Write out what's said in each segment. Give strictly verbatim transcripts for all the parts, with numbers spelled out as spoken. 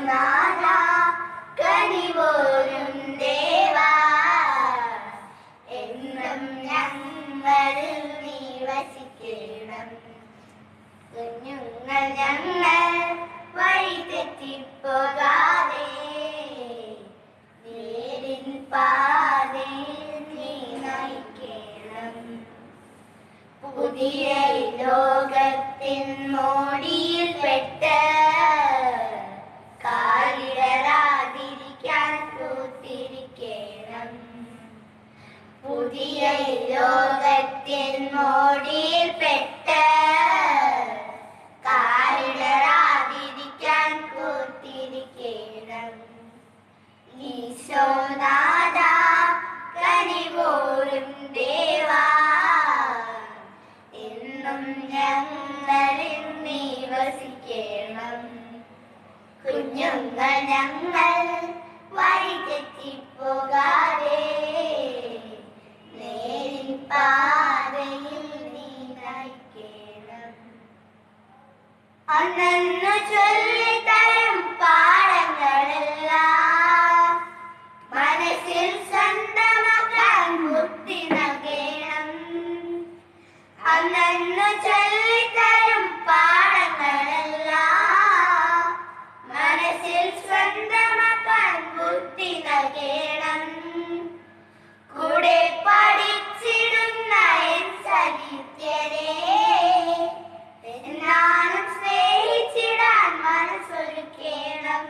ഈശോനാഥ കനിപോലും ദേവാ എന്നും ഞങ്ങളിൽ നീ വസിക്കണം. കുഞ്ഞുങ്ങൾ ഞങ്ങൾ വഴി തെറ്റിപ്പോകാതെ നേരിൻ പാതയിൽ നീ നയിക്കണം. പുതിയ ലോകത്തിൻ മോടിയിൽപ്പെട്ട് കാലിടരാതിരിക്കാൻ കൂത്തിരിക്കണം. പുതിയ ലോകത്തിൻ മോടിയിൽപ്പെട്ട് കാലിടരാതിരിക്കാൻ കൂത്തിരിക്കണം. ഈശോനാഥ കനിപോലും ദേവാ എന്നും ഞങ്ങളിൽ നീ വസിക്കണം. കുഞ്ഞുങ്ങൾ ഞങ്ങൾ വഴി തെറ്റിപ്പോകാതെ നേരിൻ പാതയിൽ നീ നയിക്കണം. അന്നു ചൊല്ലിത്തരും പാഠങ്ങളെല്ലാം മനസ്സിൽ സ്വന്തമാക്കാൻ ബുദ്ധി നൽകണം. അന്നു ചൊല്ലിത്തരും പാഠങ്ങളെല്ലാം മനസ്സിൽ സ്വന്തമാക്കാൻ ബുദ്ധി നൽകണം. കൂടെ പഠിച്ചിടുന്ന എൻ സഹിത്യരെ എന്നാലും സ്നേഹിച്ചിടാൻ മനസ്സൊരുക്കണം.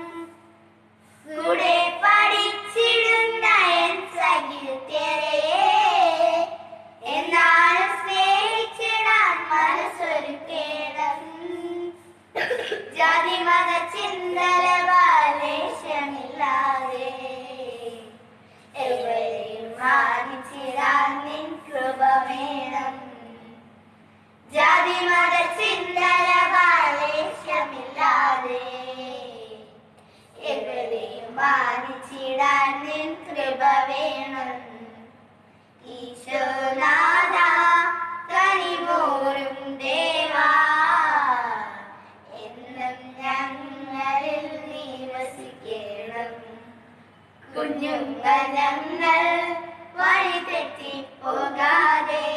കൂടെ പഠിച്ചിടുന്ന എൻ സഹിത്യരെ എന്നാലും സ്നേഹിച്ചിടാൻ മനസ്സൊരുക്കണം. ജാതി മത ചിന്തലവാലേശമില്ലാതെ എവരെയും മാനിച്ചിടാൻ നിൻ കൃപ വേണം. ജാതി മത ചിന്തലവാലേശമില്ലാതെ എവരെയും മാനിച്ചിടാൻ നിൻ കൃപ വേണം. ഈശോനാഥ കനിപോലും ദേവാ എന്നും ഞങ്ങളിൽ നീ വസിക്കണം. കുഞ്ഞുങ്ങൾ ഞങ്ങൾ വഴി തെറ്റിപ്പോകാതെ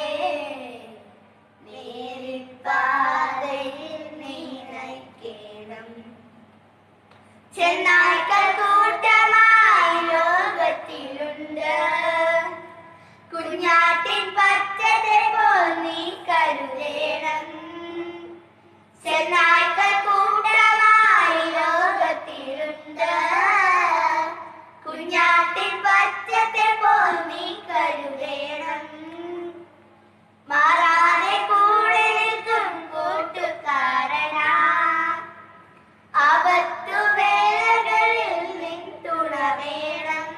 നേരിൻ പാതയിൽ നീ നയിക്കണം. ചെന്നായ്ക്കൾ കൂട്ടമായി ലോകത്തിലുണ്ട്. കുഞ്ഞാട്ടിൻ പച്ചതെ പോൽ നീ കരുതേണം. ചെന്നായ്ക്കൾ കൂട്ടമായി ലോകത്തിലുണ്ട്. കുഞ്ഞാട്ടിൻ പച്ചതെ പോൽ നീ കരുതേണം. മാറാതെ കൂടെ നിൽക്കും കൂട്ടുകാരനാ ആപത്തുവേളകളിൽ നിൻ തുണ വേണം.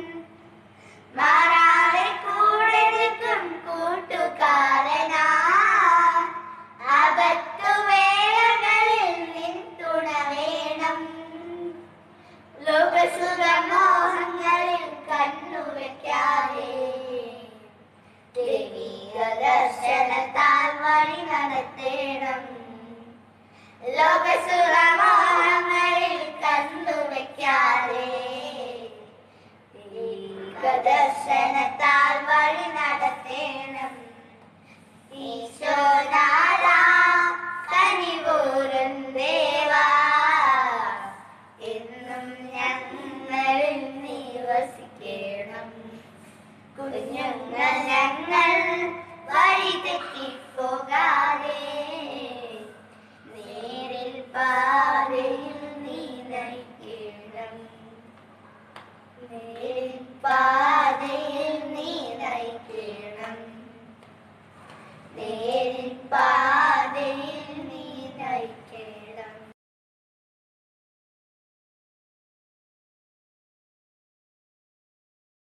മാറാതെ കൂടെ നിൽക്കും കൂട്ടുകാരനാ ആപത്തുവേളകളിൽ നിൻ തുണ വേണം. ലോകസുഖമോഹങ്ങളിൽ കണ്ണുവെക്കാതെ ദൈവിക ദർശനത്താൽ വഴി നടത്തേണം. ലോകസുഖ